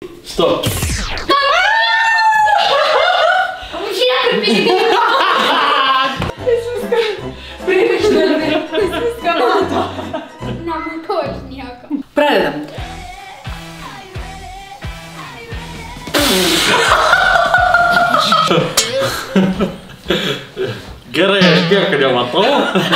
Stop. Žiūrėk, pinigai. Jis viską pririšdami. Jis viską mato. Nematau aš nieko. Pradedam. Gerai, aš nieko nematau.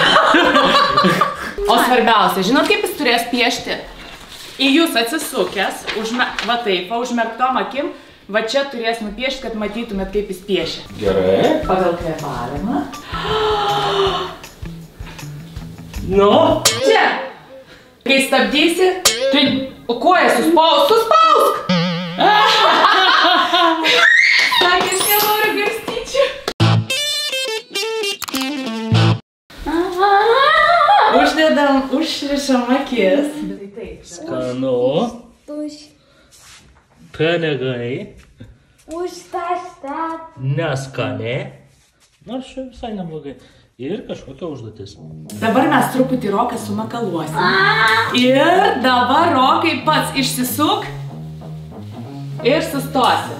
O svarbiausia, žinot, kaip jis turės piešti? Į jūs atsisukęs, va taip, užmerktom akim, va čia turės nupiešti, kad matytumėt, kaip jis piešia. Gerai. Pagal kvėpavimą. Nu. Čia. Kai stabdysi, tu... O kojas suspausk! Sakė, aš nenoriu garstyčių. Užrišam akis. Skanu. Pinigai. Neskaniai. Nors čia visai neblogai. Ir kažkokia užduotis. Dabar mes truputį Roką sumakaluosim. Ir dabar Rokai pats išsisuk ir sustosi.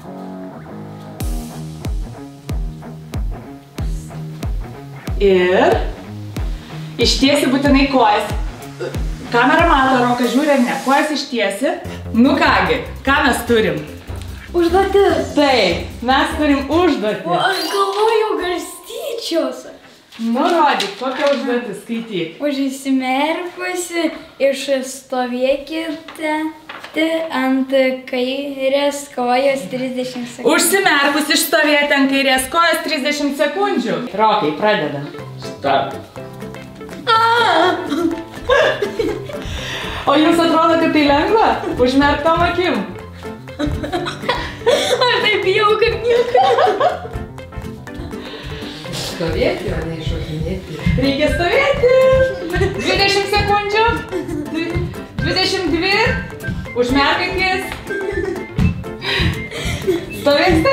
Ir ištiesi būtinai kojas. Kamera mato, Roką žiūri ar ne. Kojas ištiesi. Nu kągi, ką mes turim? Užduotis. Taip, mes turim užduotį. O aš galvoju garstyčios. Nurodyk, kokią užduotį skaityk. Užsimerkusi išstovėkite ant kairės kojos 30 sekundžių. Užsimerkus išstovėti ant kairės kojos 30 sekundžių. Rokai, pradedam. Start. O jums atrodo, kad tai lengva? Užmerktom akim. Aš taip bijau, kad nieko. Stovėti, o ne iššokinėti. Reikia stovėti. 20 sekundžių. 22. Užmerk akis. Stovėk,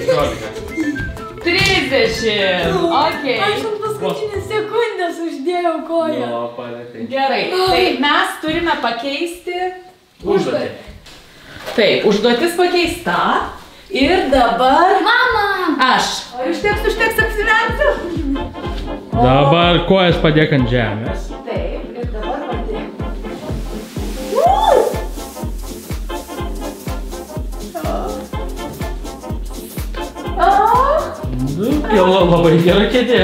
30. Okei. Aš ant paskutinės sekundės uždėjau koją. Nu, palėtai. Gerai, tai mes turime pakeisti Užduotį. Taip, užduotis pakeista. Ir dabar... Mama! Aš. O užteks apsiverti. Dabar kojas padėk ant žemės. Taip, ir dabar padėk. Jau labai gera kėdė.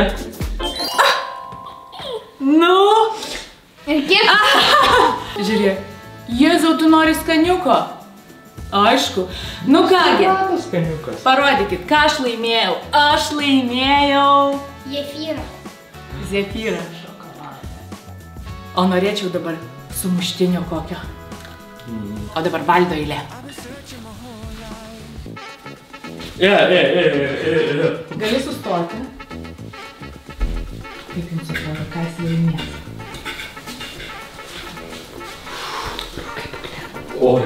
Nu. Ir kiek? Žiūrėk. Jėzau, tu nori skaniuko? Aišku. Nu kągi. Skaniukas. Parodykit, ką aš laimėjau. Aš laimėjau... Jefyrą. Zefyrą. O norėčiau dabar sumuštinio kokio. O dabar Valdo eilė. Gali sustoti. Kaip jums atrodo, ką jis laimės? Oi.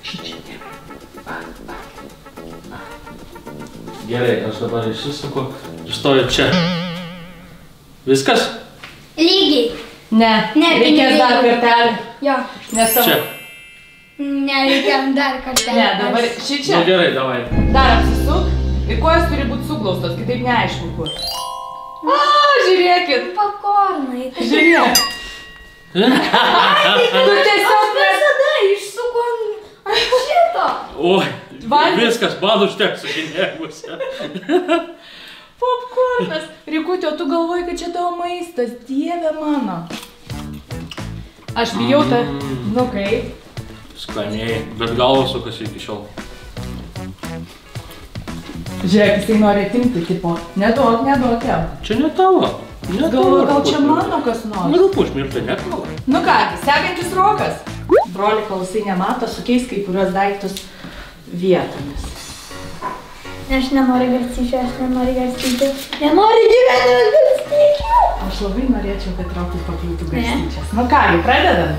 Gerai, aš dabar išsisuku ir stoju čia. Viskas? Lygiai. Ne, Ne, reikės dar kartelį. Jo. Nes tavo... Čia. Nereikia dar kartelį. Ne, dabar ši čia. Nu gerai, davai. Dar apsisuk. Ir kojas turi būti suglaustos, kitaip neaišku kur. Žiūrėkit. Pakornai. Žiūrėk. Tu tiesiog Visada išsuku ant šito. Oi, Valgys. viskas, man užteks sukinėjimuose. Popkornas. Rikutė, o tu galvoji, kad čia tavo maistas. Dieve mano. Aš bijau tą... Nu kaip? Skaniai, bet galva sukasi iki šiol. Žiūrėk, jisai nori atimti, tipo. Neduok jam. Čia ne tavo. Galvoju, gal čia mano kas nors. Nu, gal pušmirtai nekala. Nu kągi, sekantis Rokas. Broli, kol jisai nemato, sukeis kai kurios daiktus vietomis. Aš nenoriu garstyčių, Nenoriu gyvenime garstyčių. Aš labai norėčiau, kad Rokai pakliūtų garstyčias. Nu kągi, pradedam.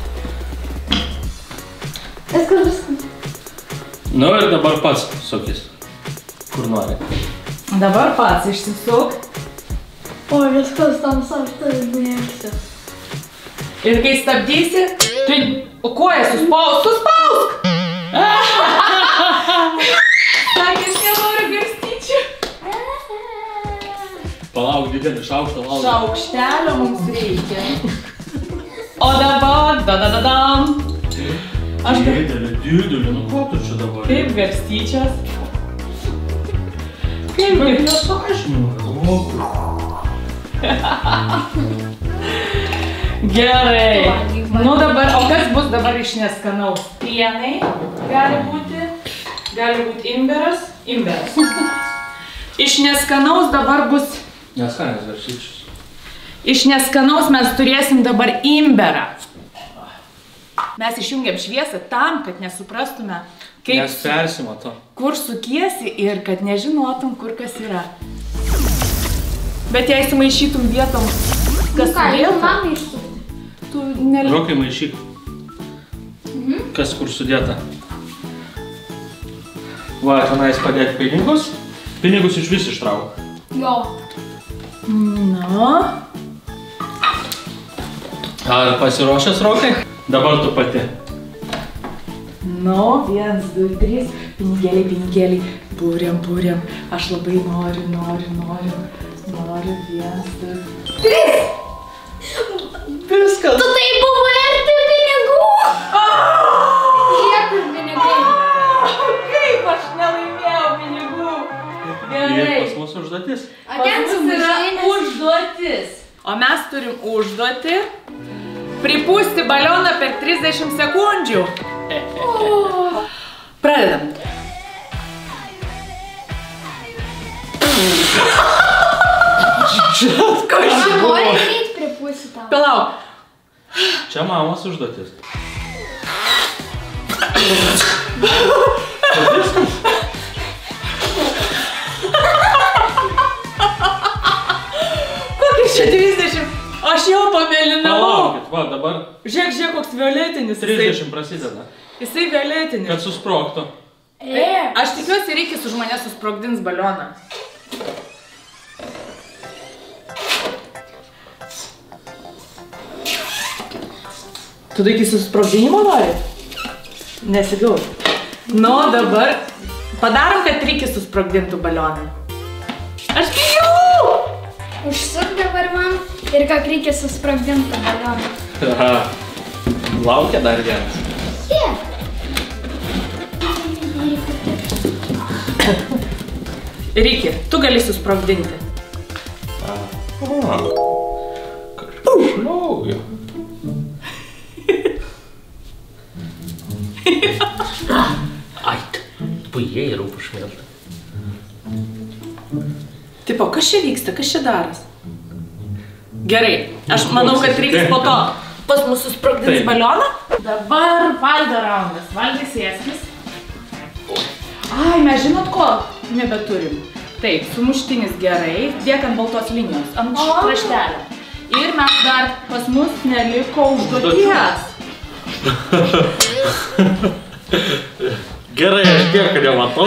Viskas. Nu ir dabar pats sukis. Kur nori. Dabar pats išsisuk. O, viskas tamsa, aš tai mėgsiu. Ir kai stabdysi, tu... O kojas suspausk! didelį šaukštą valgau. Šaukštelio mums reikia. O dabar, da-da-da-dam. Didelį, nu ko tu čia dabar? Kaip garstyčias. Kaip nesąžininga. Gerai. Nu dabar, o kas bus dabar iš neskanaus? Pienai gali būti imberas. Iš neskanaus dabar bus... Neskanės garstyčius. Iš neskanaus mes turėsim dabar imberą. Mes išjungiam šviesą tam, kad nesuprastume, kaip... Nes persimato. Kur sukiesi ir kad nežinotum, kur kas yra. Bet jei sumaišytum vietom, kas sudėta... Man išsukti. Tu neli... Rokai maišyk. Kas kur sudėta. Va, tenais padėti pinigus. Pinigus iš vis ištrauk. Jo. Nu. Ar pasiruošęs, Rokai? Dabar tu pati. Nu, 1, 2, 3. Pinigėliai. Būriam. Aš labai noriu. 1, 2, 3. Viskas. Tu tai buvo arti pinigų. Žiūrėk, kur pinigai. Kaip aš nelaimėjau pinigų. Gerai. Pas mūsų užduotis. O ten sumažinės. Užduotis. O mes turim užduotį pripūsti balioną per 30 sekundžių. Pradedam. Ko aš noriu greit pripūsiu tau. Palauk. Čia mamos užduotis. Kokius čia 30? Aš jau pamėlinau. Palaukit, va dabar Žiūrėk, koks violetinis. 30 prasideda. Jisai violetinis. Kad susprogtų. Aš tikiuosi, Rikis už mane susprogdins balioną. Tu iki susprogdinimo nori? Nesigaus. Nu, dabar padarom, kad Rikis susprogdintų balioną. Aš bijau! Užsuk dabar man ir kad reikia susprogdinti balioną. Laukia dar vienas. Riki, tu gali susprogdinti. Kažkaip. Ait, puikiai ir upašmėlta. Tipo, kas čia vyksta, kas čia daras? Gerai, aš manau, kad Rikis po to pas mus susprogdins balioną. Dabar Valdo raundas, Valdai sėskis. Ai, mes žinot ko nebeturim. Taip, sumuštinis gerai, dėk ant baltos linijos, ant kraštelio. Ir mes dar pas mus neliko užduoties. Gerai, aš tiek nematau.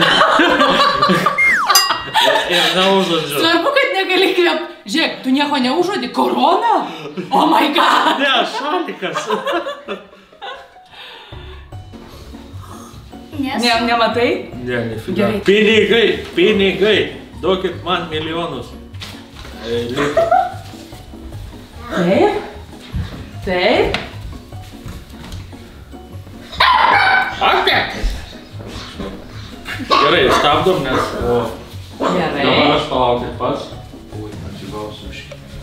Ir neužuodžiu. Svarbu, kad negali kvėp. Žiūrėk, tu nieko neužuodi, korona? Oh my god! Ne, šalikas. Ne, nematai? Ne, nefiga. Pinigai. Duokit man milijonus. Litų. Taip. Gerai, stabdom, nes... Gerai. Dabar aš palaukit pats. Ui, atsigausiu iš.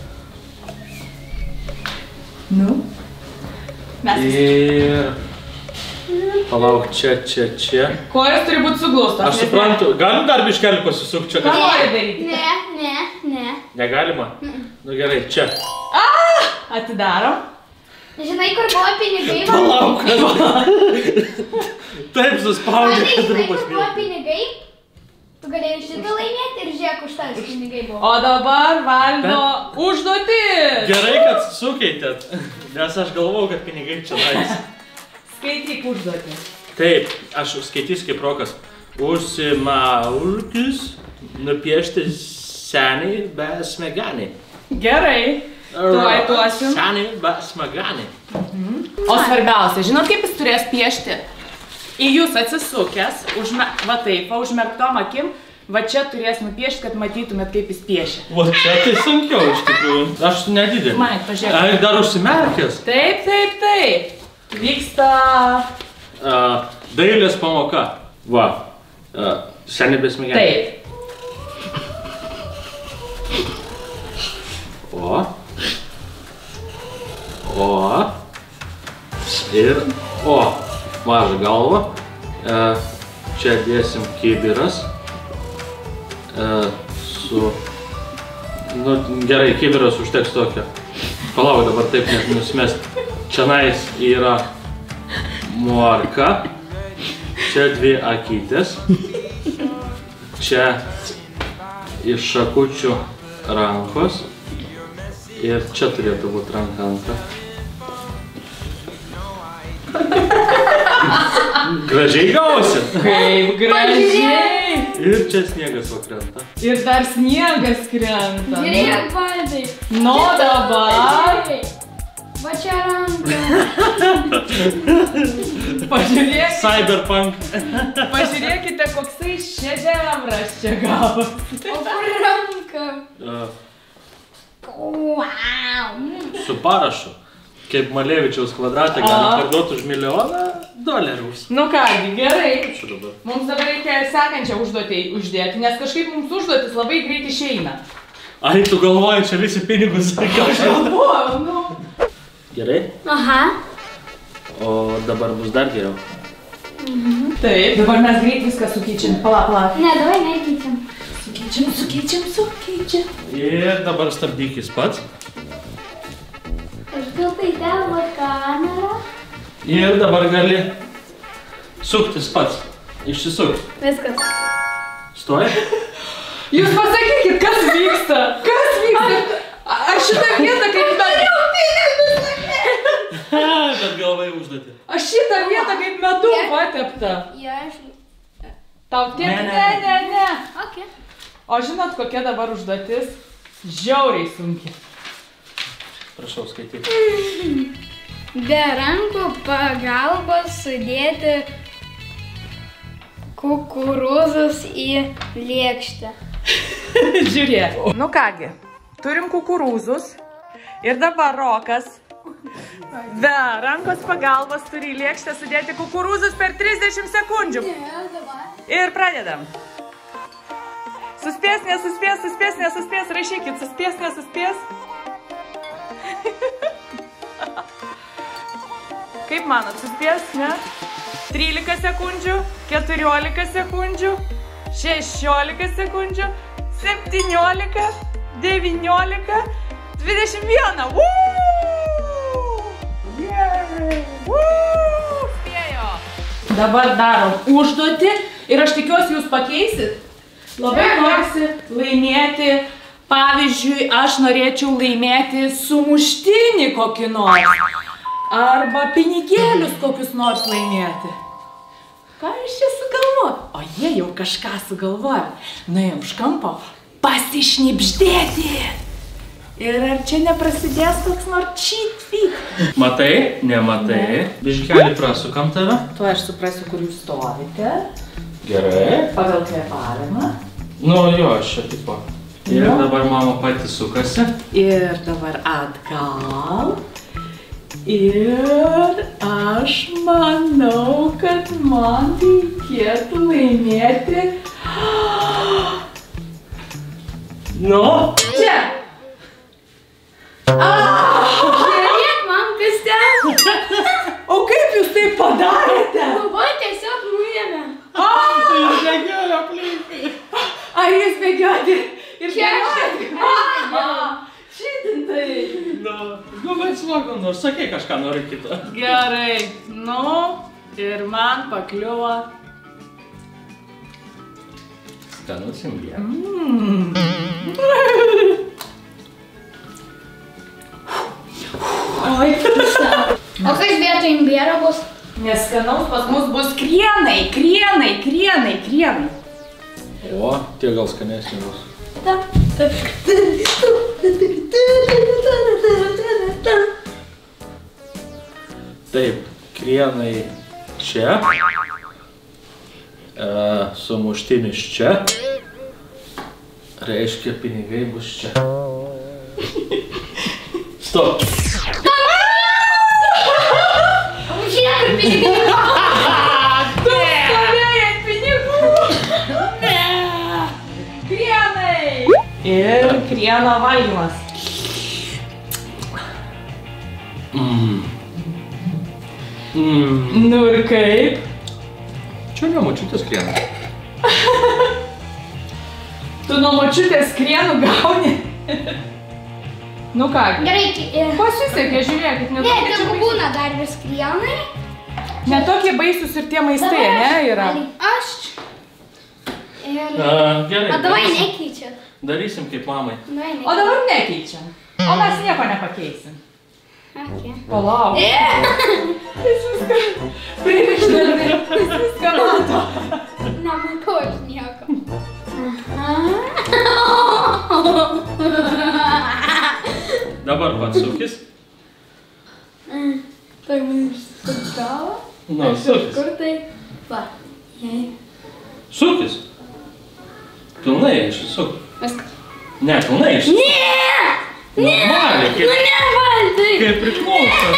Nu. Mes... Ir... Palauk, čia. Kojas turi būti suglaustos. Aš suprantu, galim dar biškelį pasisukti čia? Ką nori daryti? Ne. Negalima? Nu gerai, čia. Atidarom. Žinai, kur buvo pinigai? Palauk. Taip suspaudė, kad Žinai, rūpas kur buvo pinigai? Tu galėjai šitą laimėti ir žiūrėk, už tas pinigai buvo. O dabar Valdo užduotis. Gerai, kad sukeitėt, nes aš galvau, kad pinigai čia lais. Skaityk užduotį. Taip, aš skaitysiu kaip Rokas. Užsimaukis, nupiešti seniai be smegeniai. Gerai. Tuoj duosim. Seniai be smegeniai. O svarbiausia, žinot, kaip jis turės piešti? Į jūs atsisukęs, va taip, užmerktom akim, Va čia turės nupiešti, kad matytumėt, kaip jis piešia. Va čia tai sunkiau iš tikrųjų. Aš nedidelį. Man, pažiūrėk. Ai, dar užsimerkęs. Taip. Vyksta... Dailės pamoka. Va. Seniai besmegeniai. Taip. Ir mažą galvą. Čia dėsim kibiras. Nu, gerai, kibiras užteks tokio. Palauk, dabar taip net nusimest. Čianais yra morka. Čia 2 akytės. Čia iš šakučių rankos. Ir čia turėtų būti ranka antra. Gražiai gausi. Kaip gražiai. Ir čia sniegas vakrenta. Ir dar sniegas krenta. Žiūrėk, Valdai. Nu dabar. Va čia ranka. Pažiūrėk. Cyberpunk. Pažiūrėkite, koksai šedevras čia gavosi. O kur ranka? Wow. Su parašu. Kaip Malevičiaus kvadratą galima parduoti už $1 milijoną. Nu kągi, gerai. Čia dabar. Mums dabar reikia sekančią užduotį uždėti, nes kažkaip mums užduotis labai greit išeina. Ai, tu galvoji, čia visi pinigus. Aš galvoju, nu. Gerai? Aha. O dabar bus dar geriau. Taip, dabar mes greit viską sukeičiam. Pala. Ne, davai nekeičiam. Sukeičiam. Ir dabar stabdykis pats. Aš gal tai tavo kamerą. Ir dabar gali suktis pats. Išsisukti. Viskas. Stoji? Jūs pasakykit, kas vyksta? Aš šitą vietą kaip Bet galvai užduoti. Aš šitą vietą kaip medu patepta. Tau tiek? Ne. Ok. O žinot, kokia dabar užduotis? Žiauriai sunki. Prašau skaityti. Be rankų pagalbos sudėti kukurūzus į lėkštę. Žiūrėk. Nu kągi, turim kukurūzus ir dabar Rokas be rankos pagalbos turi į lėkštę sudėti kukurūzus per 30 sekundžių. Ir pradedam. Suspės, nesuspės, rašykit, suspės, nesuspės. Kaip manot, suspės, ne? 13 sekundžių, 14 sekundžių, 16 sekundžių, 17, 19, 21. Spėjo. Dabar darom užduotį ir aš tikiuosi jūs pakeisit. Labai norisi laimėti, pavyzdžiui, aš norėčiau laimėti sumuštinį kokį nors. Arba pinigėlius kokius nors laimėti. Ką aš čia sugalvoju? O jie jau kažką sugalvoja. Nuėjom už kampo pasišnibždėti. Ir ar čia neprasidės toks nors cheat feed? Matai? Nematai? Biškelį prasukam tave. Tuo aš suprasiu, kur jūs stovite. Gerai. Pagal kvėpavimą. Nu jo, aš čia tipo. Ir dabar mama pati sukasi. Ir dabar atgal. Ir aš manau, kad man reikėtų laimėti. Nu? Čia! Žiūrėk, man kas ten. O kaip jūs tai padarėte? Galvoju, tiesiog nuėmė. Žiūrėk, aplinkai. Ar jūs bėgioti? Ir Čia aš. Šitintai. Nu, bet smagu, nors sakei kažką nori kito. Gerai. Nu, ir man pakliuvo. Skanus imbieras. Oi, pusa. O kas vietoj imbiero bus? Neskanaus pas mus bus krienai. O, tie gal skanesni bus. Taip, krienai čia. Sumuštinis čia. Reiškia, pinigai bus čia. Stop. Žiūrėk, kur pinigai. Tu stovėjai ant pinigų. Ne. Krienai. Ir krieno valgymas. Nu ir kaip? Čia ne močiutės krienas. Tu nuo močiutės krienų gauni? Nu ką? Gerai, Pasisekė, žiūrėkit, ne, tegu būna dar vis krienai. Netokie baisus ir tie maistai, ne, yra? Aš. Ir... Gerai. O davai nekeičia. Darysim kaip mamai. O dabar nekeičiam. O mes nieko nepakeisim. Okay. Palauk. Jis viską pririšdami. Jis viską mato. Nematau aš nieko. Dabar pats sukis. Tai mums sukavo. Nu, sukis. Kur tai? Va. Sukis. Pilnai išsisuk. Viskas. Ne, pilnai išsisuk. Ne! Normaliai, Nu ne, Valdai! kaip priklauso.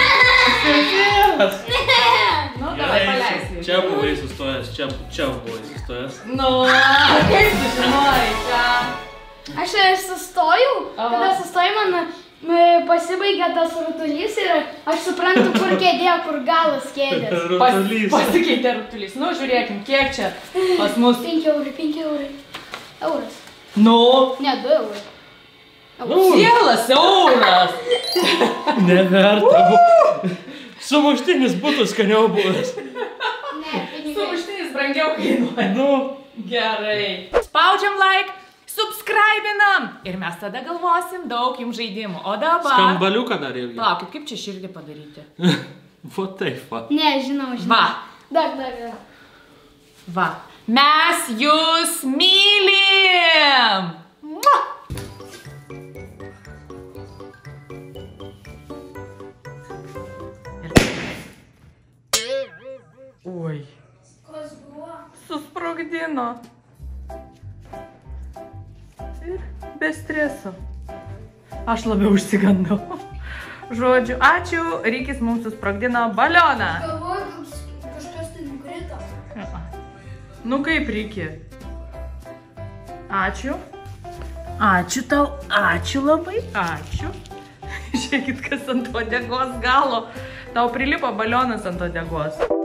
Nu, davai paleisi. Čia buvai sustojęs, čia buvai sustojęs. Nu, kaip tu žinojai, ką? Aš sustojau, kada sustojau, man pasibaigė tas rutulys ir aš suprantu, kur kėdė, kur galas kėdės. Rutulys. Pasikeitė rutulys. Nu, žiūrėkim, kiek čia pas mus. 5 eurai, 5 eurai. Euras. Nu, Ne, 2 eurai. sielas euras. Neverta. Sumuštinis būtų skaniau buvęs. Ne, pinigai. Sumuštinis brangiau kainuoja. Nu. Gerai. Spaudžiam like, subscribinam. Ir mes tada galvosim daug jums žaidimų. O dabar... Skambaliuką dar irgi. Palaukit, kaip čia širdį padaryti? Va taip va. Ne, žinau. Va. Dar. Va. Mes jūs mylim. Mua. Oi. Kas buvo? Susprogdino. Ir be streso. Aš labiau užsigandau. Žodžiu, ačiū. Rykis mums susprogdino balioną. Galvoju, kažkas tai nukrito. Nu kaip, Ryki? Ačiū. Ačiū tau. Ačiū labai. Ačiū. Žiūrėkit, kas ant uodegos galo. Tau prilipo balionas ant uodegos.